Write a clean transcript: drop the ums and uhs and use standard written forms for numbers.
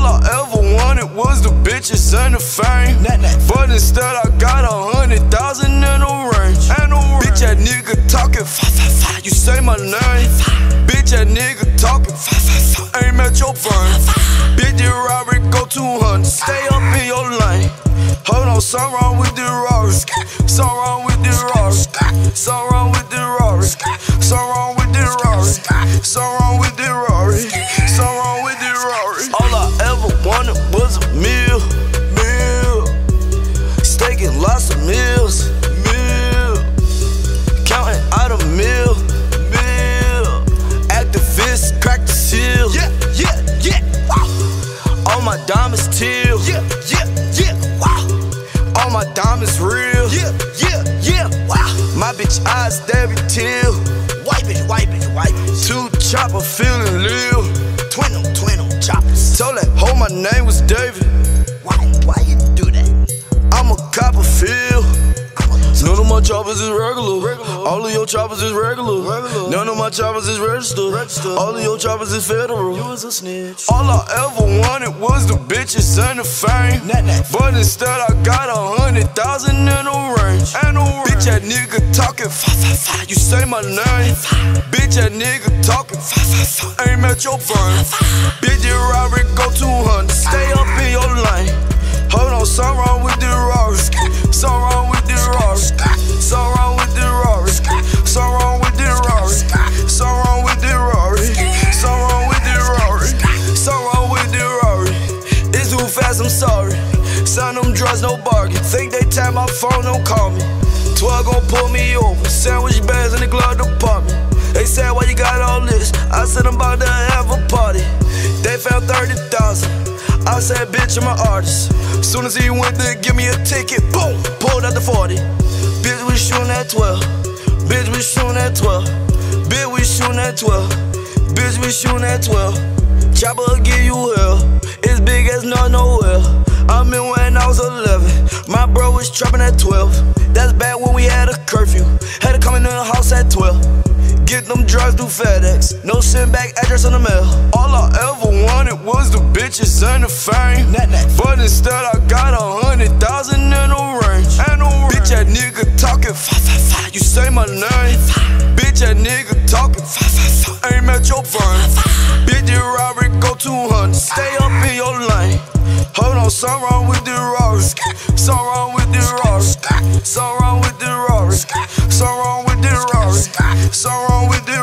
I ever wanted was the bitches and the fame. But instead I got 100,000 in the range. Bitch, that nigga talking, you say my name. Bitch, that nigga talking, aim at your brain. Bitch, the robbery go 200, stay up in your lane. Hold on, something wrong with the Rari. Something wrong with the Rari. Something wrong with the Rari. Something wrong with the Rari. Something wrong with the Rari. Something wrong with the Rari. All I ever wanted was a meal. Steak and lots of meals. Counting out a meal. Activists crack the seal. All my diamonds teal. All my diamonds real. My bitch eyes, they be teal. Wipe it. Two chopper feeling real. Twin them choppers. Told that hoe my name was David. Why you do that? I'm a Copperfield. None of my choppers is regular. All of your choppers is regular. None of my choppers is registered. All of your choppers is federal. You was a snitch. All I ever wanted was the bitches and the fame. But instead I got 100,000 in the range. Bitch, that nigga talking, you say my name. Bitch, that nigga talking, aim at your brain. Bitch, the robbery go 200, stay up in your lane. Hold on, something wrong with the Rari. Something wrong with the Rari. Something wrong with the Rari. Something wrong with the Rari. Something wrong with the Rari. Something wrong with the Rari. Something wrong with the Rari. It's too fast, I'm sorry. Sign them drugs, no bargain. Think they tap my phone, don't call me. 12 gon' pull me over. Sandwich bags in the glove department. They said, why you got all this? I said, I'm about to have a party. They found 30,000. I said, bitch, I'm an artist. Soon as he went to give me a ticket, boom, pulled out the 40. Bitch, we shooting at 12. Bitch, we shooting at 12. Bitch, we shooting at 12. Bitch, we shooting at 12. Chopper give you hell. It's big as nowhere. I'm in when I was 11. My bro was trapping at 12. That's back when we had a curfew. Had to come in the house at 12. Get them drugs through FedEx. No send back address on the mail. All I ever wanted was the bitches and the fame. But instead I got 100,000 in the range. Bitch, that nigga talking, you say my name. Bitch, that nigga talking, aim at your brain. Bitch, the robbery go 200, stay up in your lane. Hold on, something wrong with the Rari. Something wrong with the Rari. Something wrong with the Rari. Something wrong with the Rari. Something wrong with the